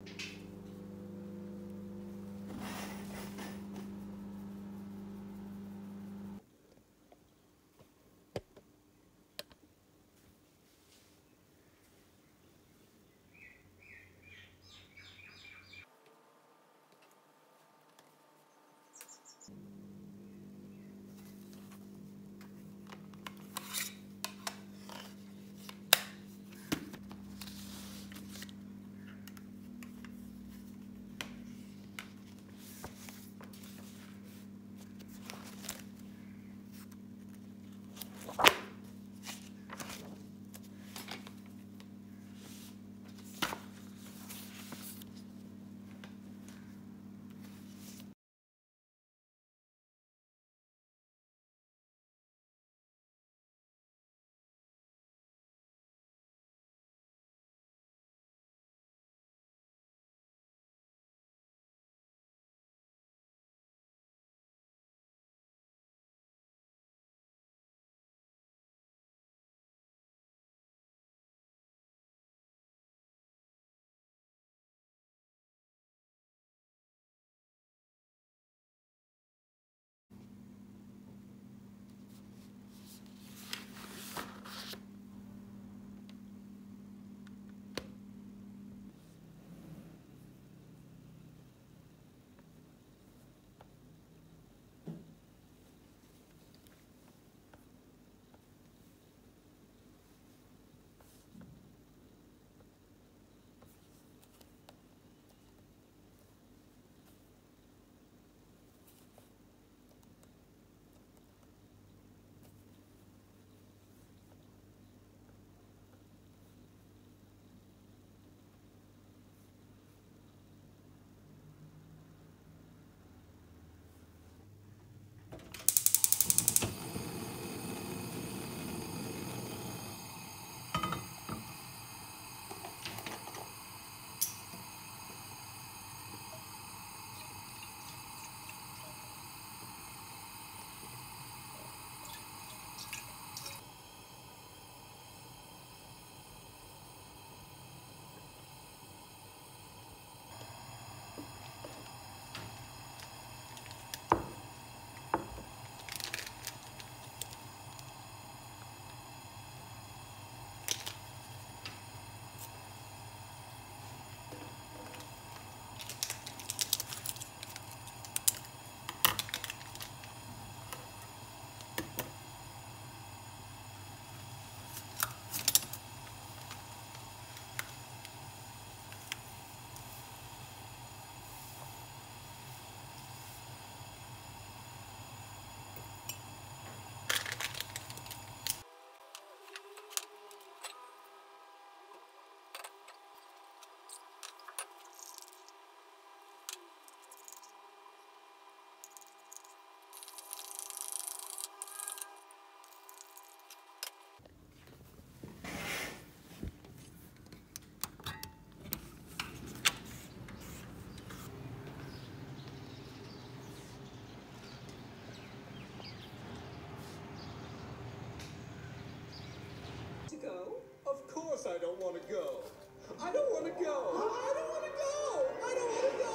Go? Of course I don't want to go. I don't want to go. I don't want to go. I don't want to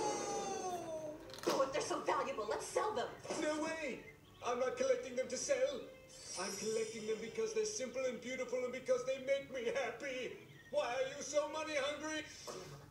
go. Oh, if they're so valuable, let's sell them. No way. I'm not collecting them to sell. I'm collecting them because they're simple and beautiful and because they make me happy. Why are you so money hungry?